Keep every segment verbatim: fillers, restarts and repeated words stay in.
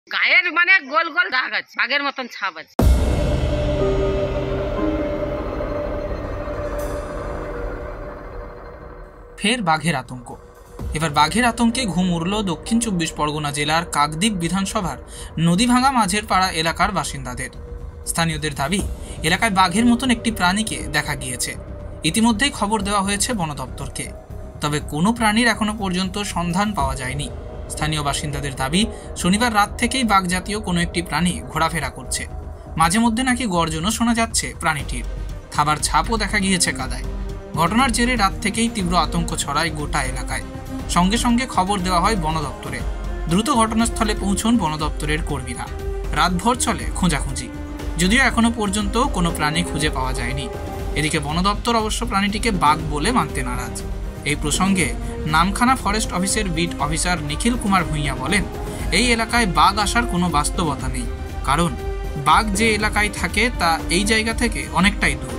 গায়ের মানে গোল গোল দাগ আছে, বাঘের মতন ছাপ আছে। ফের বাঘের আতঙ্ক। এবার বাঘের আতঙ্কে ঘুম উড়ল দক্ষিণ চব্বিশ পরগনা জেলার কাকদ্বীপ বিধানসভার নদীভাঙা মাঝের পাড়া এলাকার বাসিন্দাদের। স্থানীয়দের দাবি, এলাকায় বাঘের মতন একটি প্রাণীকে দেখা গিয়েছে। ইতিমধ্যেই খবর দেওয়া হয়েছে বন দপ্তরকে, তবে কোনো প্রাণীর এখনো পর্যন্ত সন্ধান পাওয়া যায়নি। স্থানীয় বাসিন্দাদের দাবি, শনিবার রাত থেকেই বাঘ জাতীয় কোনো একটি প্রাণী ঘোরাফেরা করছে। মাঝে মধ্যে নাকি গর্জনও শোনা যাচ্ছে প্রাণীটির। থাবার ছাপও দেখা গিয়েছে কাদায়। ঘটনার জেরে রাত থেকেই তীব্র আতঙ্ক ছড়ায় গোটা এলাকায়। সঙ্গে সঙ্গে খবর দেওয়া হয় বন দপ্তরে। দ্রুত ঘটনাস্থলে পৌঁছন বন দপ্তরের কর্মীরা। রাতভর চলে খোঁজাখুঁজি, যদিও এখনো পর্যন্ত কোনো প্রাণী খুঁজে পাওয়া যায়নি। এদিকে বন দপ্তর অবশ্য প্রাণীটিকে বাঘ বলে মানতে নারাজ। এই প্রসঙ্গে নামখানা ফরেস্ট অফিসের বিট অফিসার নিখিল কুমার ভূঁইয়া বলেন, এই এলাকায় বাঘ আসার কোনো বাস্তবতা নেই, কারণ বাঘ যে এলাকায় থাকে তা এই জায়গা থেকে অনেকটাই দূর।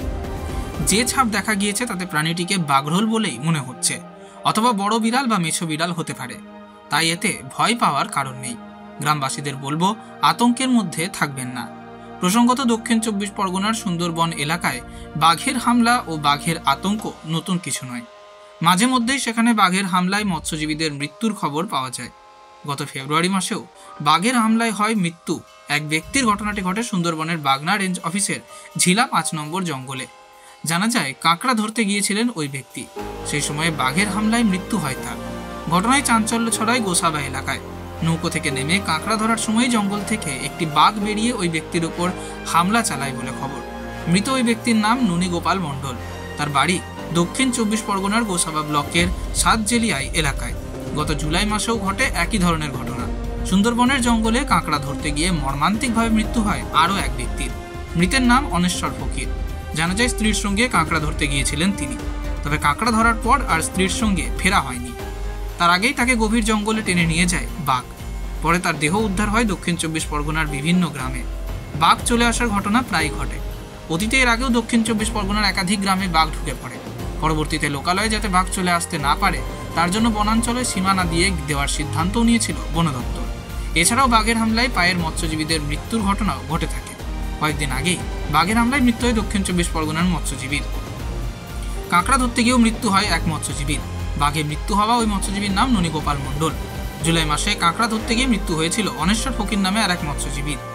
যে ছাপ দেখা গিয়েছে তাতে প্রাণীটিকে বাঘরোল বলেই মনে হচ্ছে, অথবা বড় বিড়াল বা মেছো বিড়াল হতে পারে। তাই এতে ভয় পাওয়ার কারণ নেই। গ্রামবাসীদের বলবো, আতঙ্কের মধ্যে থাকবেন না। প্রসঙ্গত, দক্ষিণ চব্বিশ পরগনার সুন্দরবন এলাকায় বাঘের হামলা ও বাঘের আতঙ্ক নতুন কিছু নয়। মাঝে মধ্যেই সেখানে বাঘের হামলায় মৎস্যজীবীদের মৃত্যুর খবর পাওয়া যায়। গত ফেব্রুয়ারি মাসেও বাঘের হামলায় হয় মৃত্যু এক ব্যক্তির। ঘটনাটি ঘটে সুন্দরবনের বাগনা রেঞ্জ অফিসের ঝিলা পাঁচ নম্বর জঙ্গলে। জানা যায়, কাঁকড়া ধরতে গিয়েছিলেন ওই ব্যক্তি। সেই সময়ে বাঘের হামলায় মৃত্যু হয় তার। ঘটনায় চাঞ্চল্য ছড়ায় গোসাবা এলাকায়। নৌকো থেকে নেমে কাঁকড়া ধরার সময় জঙ্গল থেকে একটি বাঘ বেরিয়ে ওই ব্যক্তির উপর হামলা চালায় বলে খবর। মৃত ওই ব্যক্তির নাম ননী গোপাল মণ্ডল। তার বাড়ি দক্ষিণ চব্বিশ পরগনার গোসাবা ব্লকের সাতজেলিয়ায় এলাকায়। গত জুলাই মাসেও ঘটে একই ধরনের ঘটনা। সুন্দরবনের জঙ্গলে কাঁকড়া ধরতে গিয়ে মর্মান্তিকভাবে মৃত্যু হয় আরও এক ব্যক্তির। মৃতের নাম অনেশ্বর ফকির। জানা যায়, স্ত্রীর সঙ্গে কাঁকড়া ধরতে গিয়েছিলেন তিনি। তবে কাঁকড়া ধরার পর আর স্ত্রীর সঙ্গে ফেরা হয়নি। তার আগেই তাকে গভীর জঙ্গলে টেনে নিয়ে যায় বাঘ। পরে তার দেহ উদ্ধার হয় দক্ষিণ চব্বিশ পরগনার বিভিন্ন গ্রামে। বাঘ চলে আসার ঘটনা প্রায় ঘটে। অতীতে এর আগেও দক্ষিণ চব্বিশ পরগনার একাধিক গ্রামে বাঘ ঢুকে পড়ে। পরবর্তীতে লোকালয়ে যাতে বাঘ চলে আসতে না পারে তার জন্য বনাঞ্চলে সীমানা দিয়ে দেওয়ার সিদ্ধান্তও নিয়েছিল বন দপ্তর। এছাড়াও বাঘের হামলায় পায়ের মৎস্যজীবীদের মৃত্যুর ঘটনাও ঘটে থাকে। কয়েকদিন আগেই বাঘের হামলায় মৃত্যু হয় দক্ষিণ চব্বিশ পরগনার মৎস্যজীবীর। কাঁকড়া ধরতে গিয়েও মৃত্যু হয় এক মৎস্যজীবীর। বাঘে মৃত্যু হওয়া ওই মৎস্যজীবীর নাম ননী গোপাল মণ্ডল। জুলাই মাসে কাঁকড়া ধরতে গিয়ে মৃত্যু হয়েছিল অনেশ্বর ফকির নামে আর এক মৎস্যজীবীর।